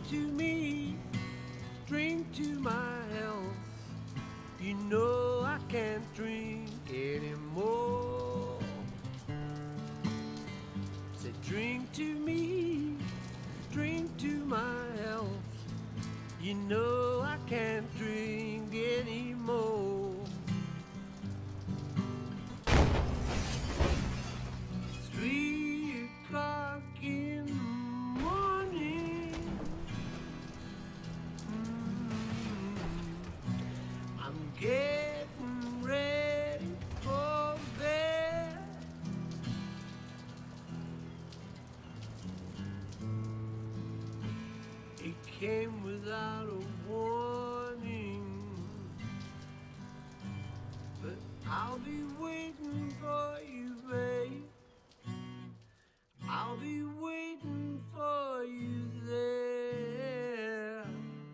to me, drink to my health. You know I can't drink anymore. Say drink to me, drink to my health. You know I can't drink anymore. 3 o'clock in the morning. I'm getting ready for bed. It came without a warning, but I'll be waiting for you, babe. I'll be waiting for you there.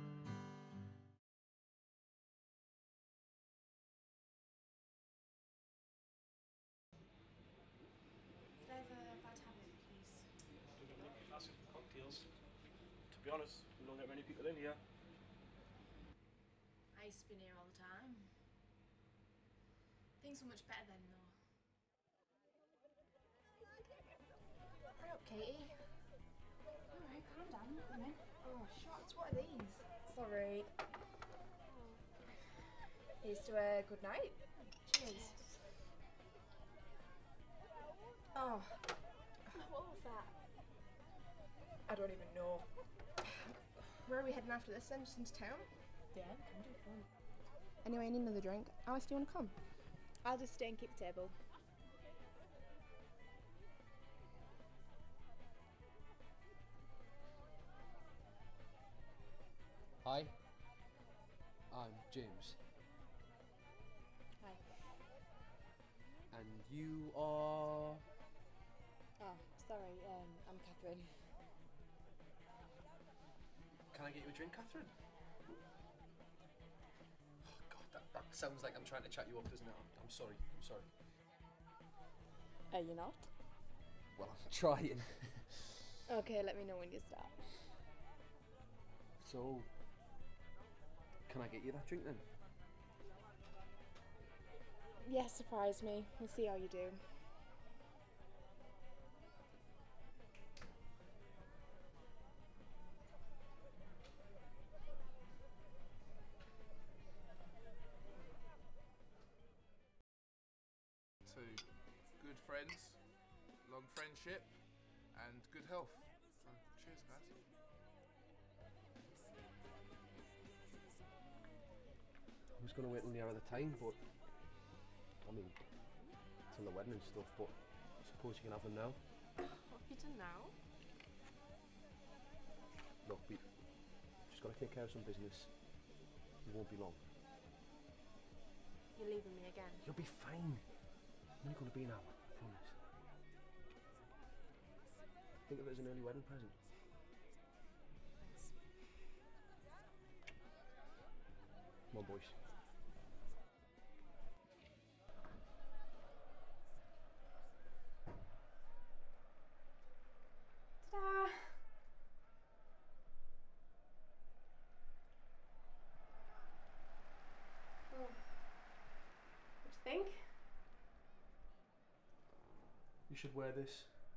Could I have a bad habit, please? Don't get lucky asking for cocktails. To be honest, we don't get many people in here. I used to be here all the time. Things were much better then, though. Hurry up, Katie. Alright, calm down. Come in. Oh, shots. What are these? Sorry. Here's to a good night. Cheers. Oh, What was that? I don't even know. Where are we heading after this then? Just into town? Yeah, come do fun. Anyway, I need another drink. Alice, do you want to come? I'll just stay and keep the table. Hi, I'm James. Hi. And you are... Oh, sorry, I'm Catherine. Can I get you a drink, Catherine? Oh God, that sounds like I'm trying to chat you up, doesn't it? I'm sorry, I'm sorry. Are you not? Well, I'm trying. Okay, let me know when you start. So, can I get you that drink then? Yes, surprise me. We'll see how you do. To good friends, long friendship, and good health. So, cheers, guys. I was going to wait till nearer the time, but... I mean, till the wedding and stuff, but I suppose you can have them now. What have you done now? Look, we just got to take care of some business. It won't be long. You're leaving me again. You'll be fine. I'm only going to be an hour, I promise. Think of it as an early wedding present. Thanks. Come on, boys. Ta-da! Oh. What do you think? You should wear this.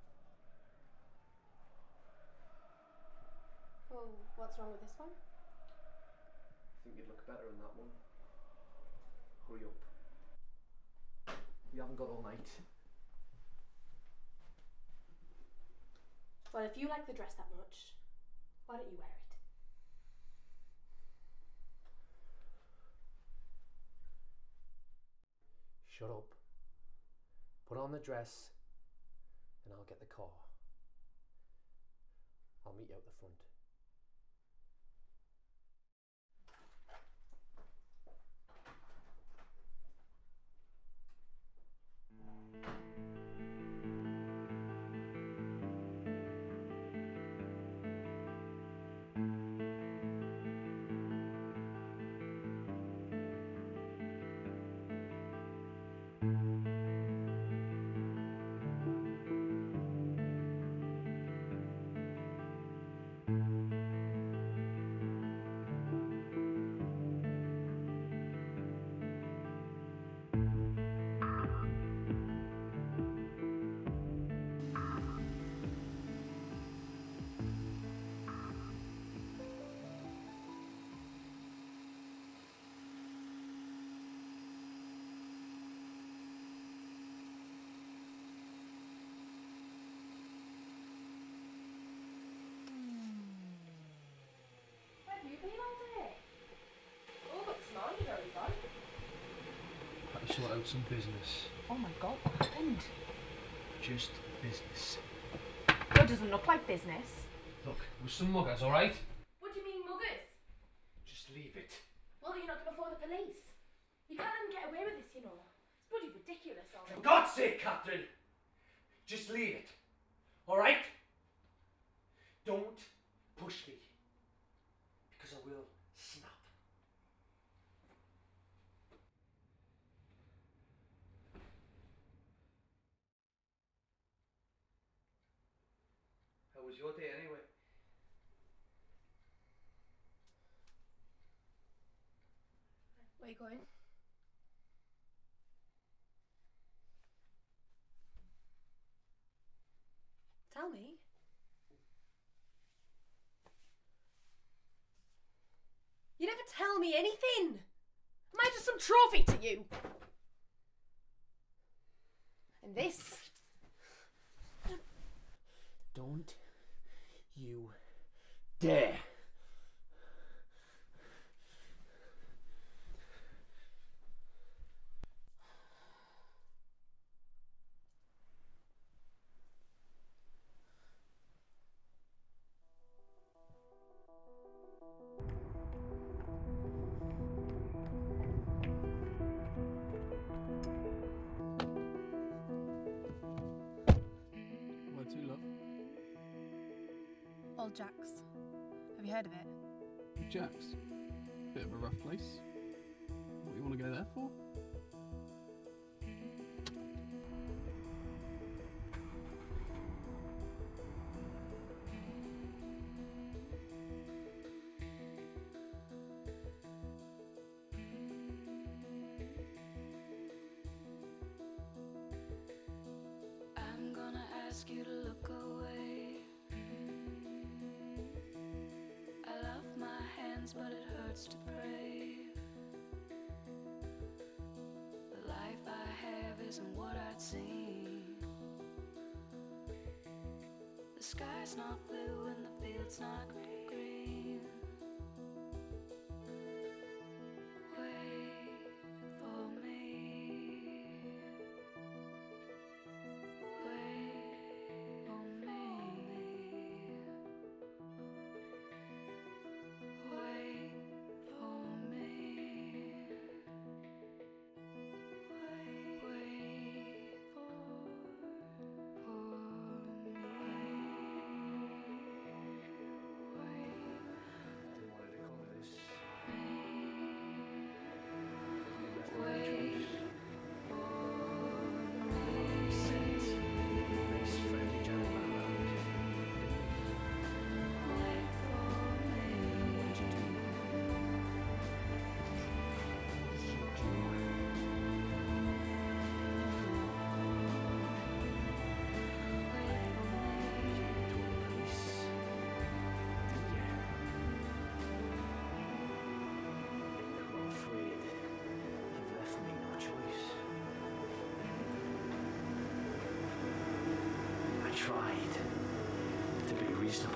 Oh, what's wrong with this one? I think you'd look better in that one. Hurry up. You haven't got all night. Well, if you like the dress that much, why don't you wear it? Shut up. Put on the dress and I'll get the car. I'll meet you out the front. sort out some business. Oh my god, what happened? Just business. That doesn't look like business. Look, with some muggers, alright? What do you mean, muggers? Just leave it. Well, you're not going to phone the police. You can't let them get away with this, you know. It's bloody ridiculous, already. For God's sake, Catherine! Just leave it. Alright? Don't push me. Because I will snap. How was your day anyway? Where are you going? Tell me. You never tell me anything. Am I just some trophy to you? And this? Don't you dare! Where to, love? Old Jack's. Have you heard of it? Jack's. Bit of a rough place. What you want to go there for? I'm gonna ask you to look away. I love my hands, but it hurts to pray. The life I have isn't what I'd seen. The sky's not blue and the field's not green. Wait for me. Wait for me. Wait for me. Wait Tried to be reasonable.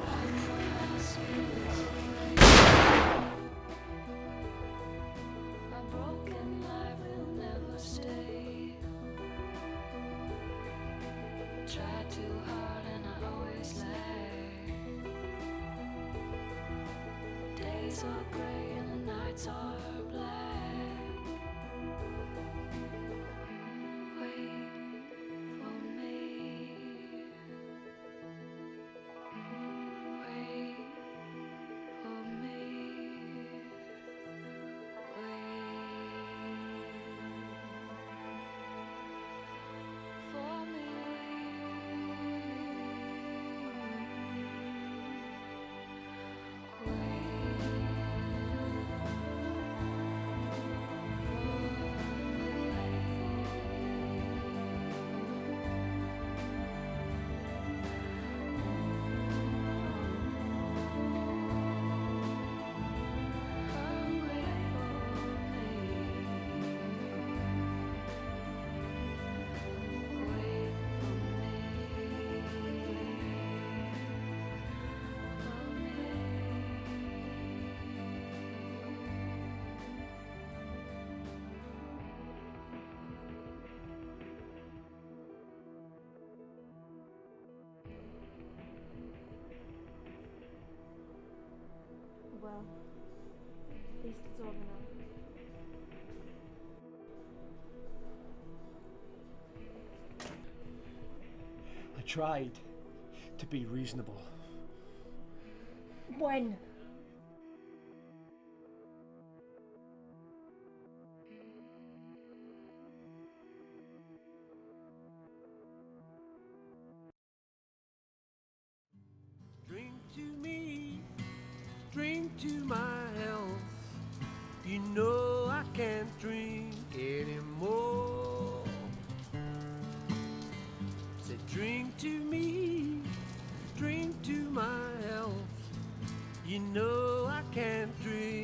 A broken life will never stay. Try too hard and I always lag. Days are grey and the nights are black. Wait for me. Wait for me. Wait for me. Wait well. At least it's over now. I tried to be reasonable. When? Drink to me, drink to my health. You know I can't drink anymore. Say drink to me, drink to my health. You know I can't drink